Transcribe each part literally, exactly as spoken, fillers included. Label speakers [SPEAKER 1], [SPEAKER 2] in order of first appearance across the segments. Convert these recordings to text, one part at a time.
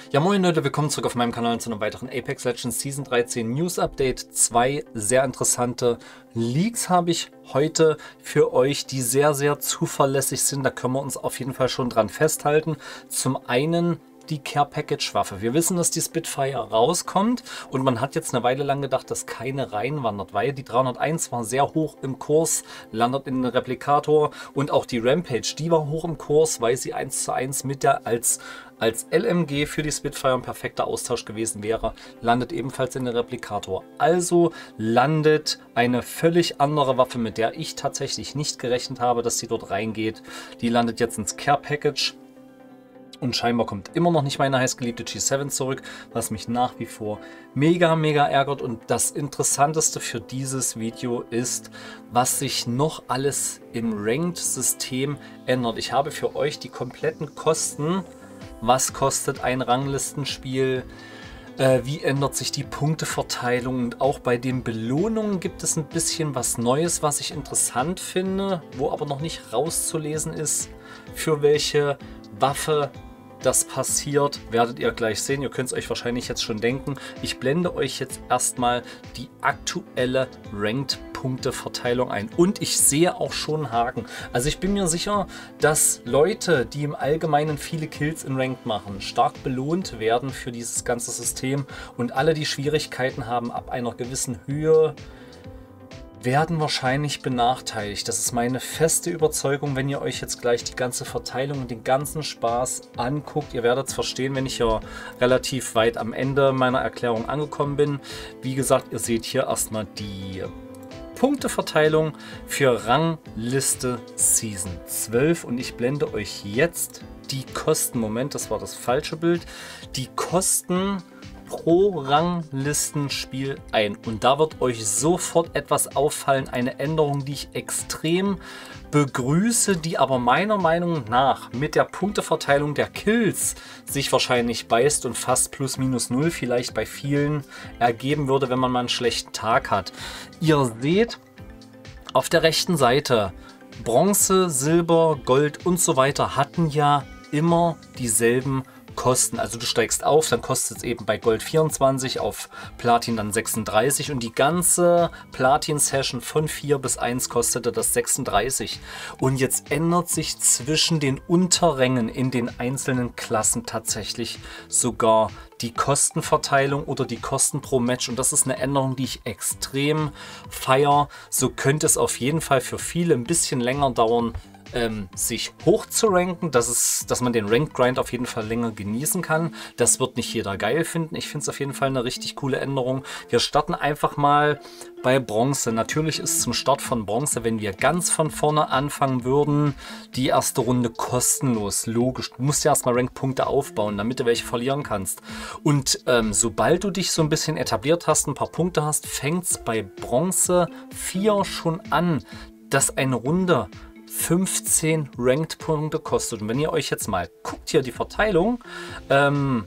[SPEAKER 1] Ja, moin Leute, willkommen zurück auf meinem Kanal zu einem weiteren Apex Legends Season dreizehn News Update. Zwei sehr interessante Leaks habe ich heute für euch, die sehr, sehr zuverlässig sind. Da können wir uns auf jeden Fall schon dran festhalten. Zum einen die Care Package Waffe. Wir wissen, dass die Spitfire rauskommt und man hat jetzt eine Weile lang gedacht, dass keine reinwandert, weil die dreihunderteins war sehr hoch im Kurs, landet in den Replikator, und auch die Rampage, die war hoch im Kurs, weil sie eins zu eins mit der als als L M G für die Spitfire ein perfekter Austausch gewesen wäre, landet ebenfalls in den Replikator. Also landet eine völlig andere Waffe, mit der ich tatsächlich nicht gerechnet habe, dass sie dort reingeht. Die landet jetzt ins Care Package. Und scheinbar kommt immer noch nicht meine heißgeliebte G sieben zurück, was mich nach wie vor mega, mega ärgert. Und das Interessanteste für dieses Video ist, was sich noch alles im Ranked-System ändert. Ich habe für euch die kompletten Kosten. Was kostet ein Ranglistenspiel? Äh, wie ändert sich die Punkteverteilung? Und auch bei den Belohnungen gibt es ein bisschen was Neues, was ich interessant finde, wo aber noch nicht rauszulesen ist, für welche Waffe das passiert, werdet ihr gleich sehen. Ihr könnt es euch wahrscheinlich jetzt schon denken. Ich blende euch jetzt erstmal die aktuelle Ranked-Punkteverteilung ein. Und ich sehe auch schon einen Haken. Also ich bin mir sicher, dass Leute, die im Allgemeinen viele Kills in Ranked machen, stark belohnt werden für dieses ganze System. Und alle, die Schwierigkeiten haben ab einer gewissen Höhe, werden wahrscheinlich benachteiligt. Das ist meine feste Überzeugung, wenn ihr euch jetzt gleich die ganze Verteilung und den ganzen Spaß anguckt. Ihr werdet es verstehen, wenn ich ja relativ weit am Ende meiner Erklärung angekommen bin. Wie gesagt, ihr seht hier erstmal die Punkteverteilung für Rangliste Season zwölf und ich blende euch jetzt die Kosten, Moment, das war das falsche Bild, die Kosten pro Ranglistenspiel ein. Und da wird euch sofort etwas auffallen, eine Änderung, die ich extrem begrüße, die aber meiner Meinung nach mit der Punkteverteilung der Kills sich wahrscheinlich beißt und fast plus minus null vielleicht bei vielen ergeben würde, wenn man mal einen schlechten Tag hat. Ihr seht auf der rechten Seite, Bronze, Silber, Gold und so weiter hatten ja immer dieselben Kosten. Also du steigst auf, dann kostet es eben bei Gold vierundzwanzig, auf Platin dann sechsunddreißig und die ganze Platin-Session von vier bis eins kostete das sechsunddreißig. Und jetzt ändert sich zwischen den Unterrängen in den einzelnen Klassen tatsächlich sogar die Kostenverteilung oder die Kosten pro Match, und das ist eine Änderung, die ich extrem feiere. So könnte es auf jeden Fall für viele ein bisschen länger dauern, Ähm, sich hoch zu ranken, dass, es, dass man den Ranked Grind auf jeden Fall länger genießen kann. Das wird nicht jeder geil finden. Ich finde es auf jeden Fall eine richtig coole Änderung. Wir starten einfach mal bei Bronze. Natürlich ist zum Start von Bronze, wenn wir ganz von vorne anfangen würden, die erste Runde kostenlos. Logisch. Du musst ja erstmal Ranked-Punkte aufbauen, damit du welche verlieren kannst. Und ähm, sobald du dich so ein bisschen etabliert hast, ein paar Punkte hast, fängt es bei Bronze vier schon an, dass eine Runde fünfzehn Ranked-Punkte kostet. Und wenn ihr euch jetzt mal guckt, hier die Verteilung, ähm,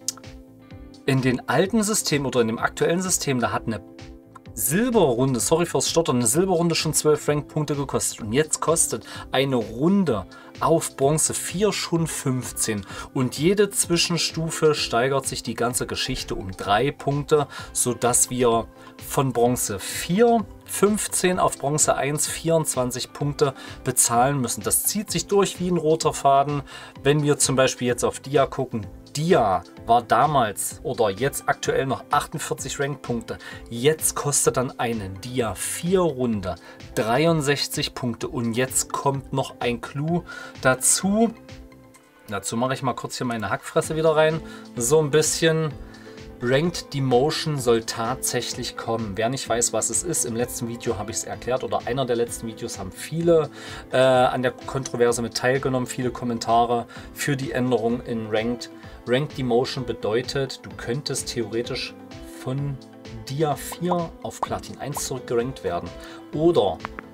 [SPEAKER 1] in den alten Systemen oder in dem aktuellen System, da hat eine Silberrunde, sorry fürs Stottern, eine Silberrunde schon zwölf Ranked-Punkte gekostet. Und jetzt kostet eine Runde auf Bronze vier schon fünfzehn. Und jede Zwischenstufe steigert sich die ganze Geschichte um drei Punkte, sodass wir von Bronze vier fünfzehn auf Bronze eins vierundzwanzig Punkte bezahlen müssen. Das zieht sich durch wie ein roter Faden. Wenn wir zum Beispiel jetzt auf Dia gucken, Dia war damals oder jetzt aktuell noch achtundvierzig Rankpunkte. Jetzt kostet dann eine Dia vier Runde dreiundsechzig Punkte und jetzt kommt noch ein Clou dazu. Dazu mache ich mal kurz hier meine Hackfresse wieder rein. So ein bisschen. Ranked Demotion soll tatsächlich kommen. Wer nicht weiß, was es ist, im letzten Video habe ich es erklärt, oder einer der letzten Videos haben viele äh, an der Kontroverse mit teilgenommen, viele Kommentare für die Änderung in Ranked. Ranked Demotion bedeutet, du könntest theoretisch von Dia vier auf Platin eins zurückgerankt werden. Oder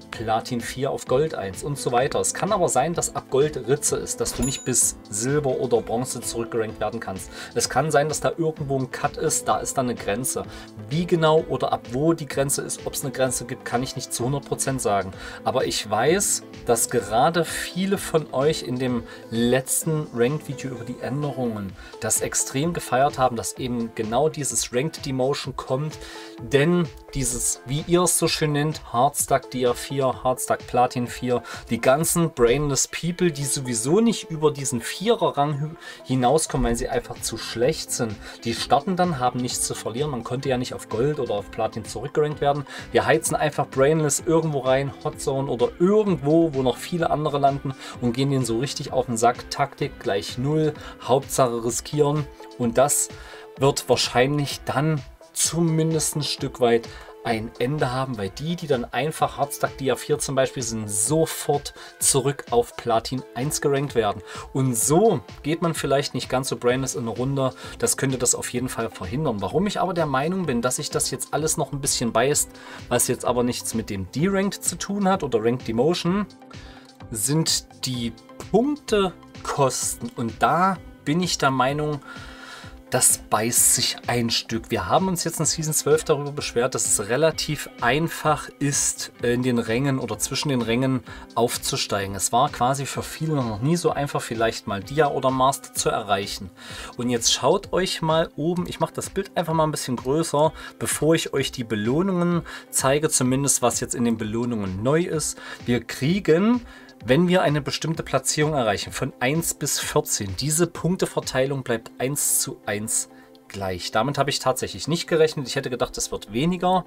[SPEAKER 1] Platin vier auf Gold eins und so weiter. Es kann aber sein, dass ab Gold Ritze ist, dass du nicht bis Silber oder Bronze zurückgerankt werden kannst. Es kann sein, dass da irgendwo ein Cut ist, da ist dann eine Grenze. Wie genau oder ab wo die Grenze ist, ob es eine Grenze gibt, kann ich nicht zu hundert Prozent sagen. Aber ich weiß, dass gerade viele von euch in dem letzten Ranked-Video über die Änderungen das extrem gefeiert haben, dass eben genau dieses Ranked Demotion kommt, denn dieses, wie ihr es so schön nennt, Hardstack D R vier, Hardstack Platin vier, die ganzen Brainless People, die sowieso nicht über diesen Vierer-Rang hinauskommen, weil sie einfach zu schlecht sind, die starten dann, haben nichts zu verlieren. Man konnte ja nicht auf Gold oder auf Platin zurückgerankt werden. Wir heizen einfach Brainless irgendwo rein, Hotzone oder irgendwo, wo noch viele andere landen und gehen denen so richtig auf den Sack. Taktik gleich null, Hauptsache riskieren, und das wird wahrscheinlich dann zumindest ein Stück weit ein Ende haben, weil die, die dann einfach Hardstack D R vier zum Beispiel sind, sofort zurück auf Platin eins gerankt werden. Und so geht man vielleicht nicht ganz so brainless in eine Runde. Das könnte das auf jeden Fall verhindern. Warum ich aber der Meinung bin, dass sich das jetzt alles noch ein bisschen beißt, was jetzt aber nichts mit dem D-Ranked zu tun hat oder Ranked Demotion, sind die Punktekosten. Und da bin ich der Meinung, das beißt sich ein Stück. Wir haben uns jetzt in Season zwölf darüber beschwert, dass es relativ einfach ist, in den Rängen oder zwischen den Rängen aufzusteigen. Es war quasi für viele noch nie so einfach, vielleicht mal Dia oder Master zu erreichen. Und jetzt schaut euch mal oben, ich mache das Bild einfach mal ein bisschen größer, bevor ich euch die Belohnungen zeige, zumindest was jetzt in den Belohnungen neu ist. Wir kriegen, wenn wir eine bestimmte Platzierung erreichen, von eins bis vierzehn, diese Punkteverteilung bleibt eins zu eins gleich. Damit habe ich tatsächlich nicht gerechnet. Ich hätte gedacht, es wird weniger.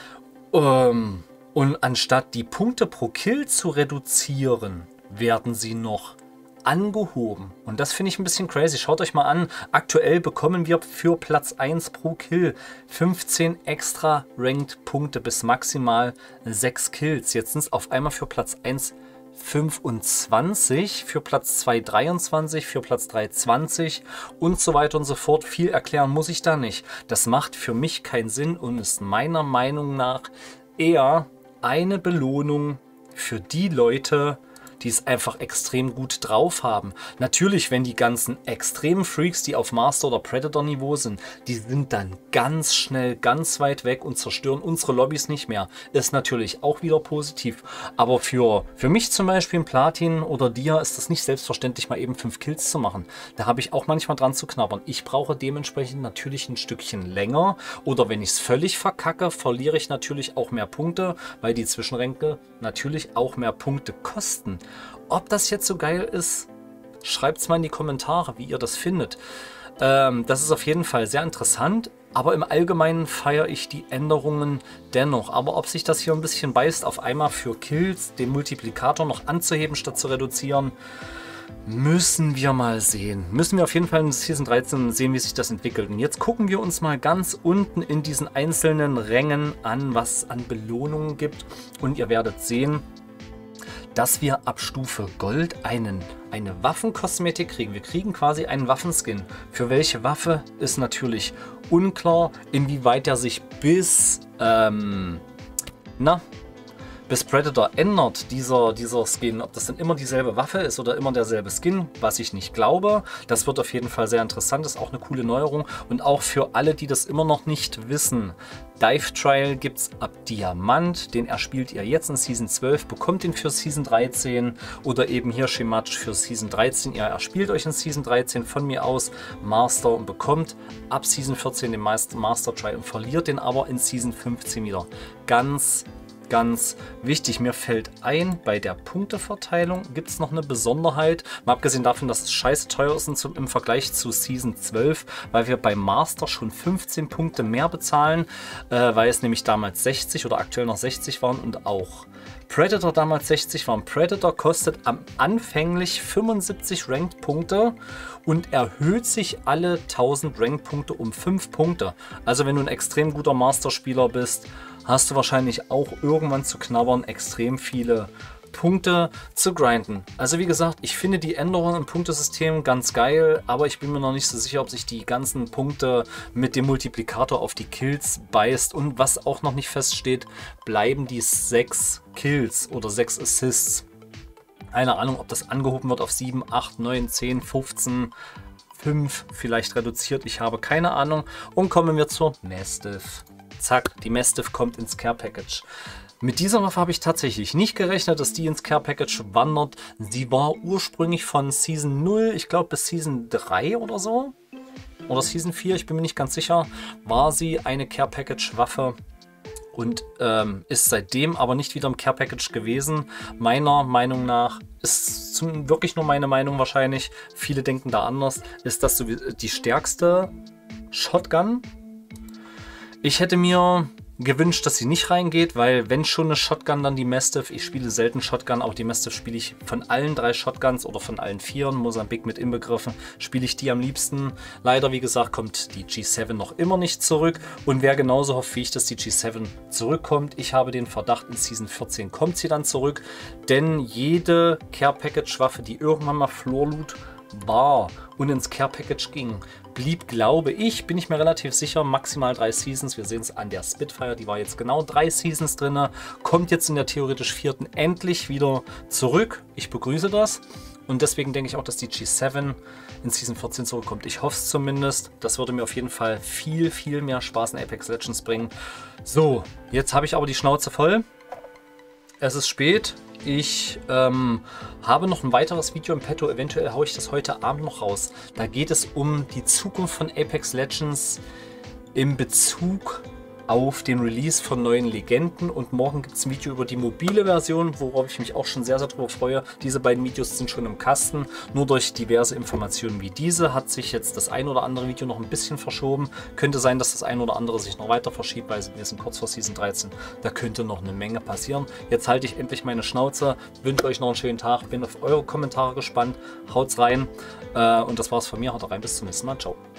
[SPEAKER 1] Ähm, und anstatt die Punkte pro Kill zu reduzieren, werden sie noch angehoben. Und das finde ich ein bisschen crazy. Schaut euch mal an, aktuell bekommen wir für Platz eins pro Kill fünfzehn extra Ranked Punkte bis maximal sechs Kills. Jetzt sind es auf einmal für Platz eins fünfundzwanzig, für Platz zwei dreiundzwanzig, für Platz drei zwanzig und so weiter und so fort. Viel erklären muss ich da nicht. Das macht für mich keinen Sinn und ist meiner Meinung nach eher eine Belohnung für die Leute, die es einfach extrem gut drauf haben. Natürlich, wenn die ganzen extremen Freaks, die auf Master- oder Predator-Niveau sind, die sind dann ganz schnell ganz weit weg und zerstören unsere Lobbys nicht mehr. Ist natürlich auch wieder positiv. Aber für, für mich zum Beispiel in Platin oder Dia ist das nicht selbstverständlich, mal eben fünf Kills zu machen. Da habe ich auch manchmal dran zu knabbern. Ich brauche dementsprechend natürlich ein Stückchen länger. Oder wenn ich es völlig verkacke, verliere ich natürlich auch mehr Punkte, weil die Zwischenränke natürlich auch mehr Punkte kosten. Ob das jetzt so geil ist, schreibt es mal in die Kommentare, wie ihr das findet. Ähm, das ist auf jeden Fall sehr interessant, aber im Allgemeinen feiere ich die Änderungen dennoch. Aber ob sich das hier ein bisschen beißt, auf einmal für Kills den Multiplikator noch anzuheben statt zu reduzieren, müssen wir mal sehen. Müssen wir auf jeden Fall in Season dreizehn sehen, wie sich das entwickelt. Und jetzt gucken wir uns mal ganz unten in diesen einzelnen Rängen an, was es an Belohnungen gibt. Und ihr werdet sehen, dass wir ab Stufe Gold einen, eine Waffenkosmetik kriegen. Wir kriegen quasi einen Waffenskin. Für welche Waffe ist natürlich unklar, inwieweit er sich bis, ähm, na, bis Predator ändert, dieser, dieser Skin. Ob das dann immer dieselbe Waffe ist oder immer derselbe Skin, was ich nicht glaube. Das wird auf jeden Fall sehr interessant, ist auch eine coole Neuerung. Und auch für alle, die das immer noch nicht wissen, Dive Trial gibt es ab Diamant, den erspielt ihr jetzt in Season zwölf, bekommt ihn für Season dreizehn oder eben hier schematisch für Season dreizehn. Ihr erspielt euch in Season dreizehn von mir aus Master und bekommt ab Season vierzehn den Master Trial und verliert den aber in Season fünfzehn wieder. Ganz Ganz wichtig, mir fällt ein, bei der Punkteverteilung gibt es noch eine Besonderheit. Mal abgesehen davon, dass es scheiße teuer ist im Vergleich zu Season zwölf, weil wir beim Master schon fünfzehn Punkte mehr bezahlen, äh, weil es nämlich damals sechzig oder aktuell noch sechzig waren und auch Predator damals sechzig waren. Predator kostet am anfänglich fünfundsiebzig Ranked-Punkte und erhöht sich alle tausend Ranked-Punkte um fünf Punkte. Also wenn du ein extrem guter Master-Spieler bist, hast du wahrscheinlich auch irgendwann zu knabbern, extrem viele Punkte zu grinden. Also wie gesagt, ich finde die Änderungen im Punktesystem ganz geil, aber ich bin mir noch nicht so sicher, ob sich die ganzen Punkte mit dem Multiplikator auf die Kills beißt. Und was auch noch nicht feststeht, bleiben die sechs Kills oder sechs Assists. Keine Ahnung, ob das angehoben wird auf sieben, acht, neun, zehn, fünfzehn, fünf, vielleicht reduziert. Ich habe keine Ahnung. Und kommen wir zur Mastiff. Zack, die Mastiff kommt ins Care Package. Mit dieser Waffe habe ich tatsächlich nicht gerechnet, dass die ins Care Package wandert. Sie war ursprünglich von Season null, ich glaube bis Season drei oder so. Oder Season vier, ich bin mir nicht ganz sicher. War sie eine Care Package Waffe und ähm, ist seitdem aber nicht wieder im Care Package gewesen. Meiner Meinung nach, ist zum, wirklich nur meine Meinung wahrscheinlich, viele denken da anders, ist das so die stärkste Shotgun. Ich hätte mir gewünscht, dass sie nicht reingeht, weil wenn schon eine Shotgun, dann die Mastiff. Ich spiele selten Shotgun, auch die Mastiff spiele ich von allen drei Shotguns oder von allen vieren, Mosambik mit inbegriffen, spiele ich die am liebsten. Leider, wie gesagt, kommt die G sieben noch immer nicht zurück und wer genauso hofft wie ich, dass die G sieben zurückkommt, ich habe den Verdacht, in Season vierzehn kommt sie dann zurück, denn jede Care Package Waffe, die irgendwann mal Floor Loot war und ins Care Package ging, blieb, glaube ich, bin ich mir relativ sicher, maximal drei Seasons. Wir sehen es an der Spitfire, die war jetzt genau drei Seasons drin, kommt jetzt in der theoretisch vierten endlich wieder zurück. Ich begrüße das und deswegen denke ich auch, dass die G sieben in Season vierzehn zurückkommt. Ich hoffe es zumindest. Das würde mir auf jeden Fall viel, viel mehr Spaß in Apex Legends bringen. So, jetzt habe ich aber die Schnauze voll. Es ist spät. Ich ähm, habe noch ein weiteres Video im Petto, eventuell haue ich das heute Abend noch raus. Da geht es um die Zukunft von Apex Legends in Bezug auf den Release von neuen Legenden und morgen gibt es ein Video über die mobile Version, worauf ich mich auch schon sehr, sehr drüber freue. Diese beiden Videos sind schon im Kasten, nur durch diverse Informationen wie diese hat sich jetzt das ein oder andere Video noch ein bisschen verschoben. Könnte sein, dass das ein oder andere sich noch weiter verschiebt, weil wir sind kurz vor Season dreizehn, da könnte noch eine Menge passieren. Jetzt halte ich endlich meine Schnauze, wünsche euch noch einen schönen Tag, bin auf eure Kommentare gespannt, haut's rein äh, und das war's von mir, haut rein, bis zum nächsten Mal, ciao.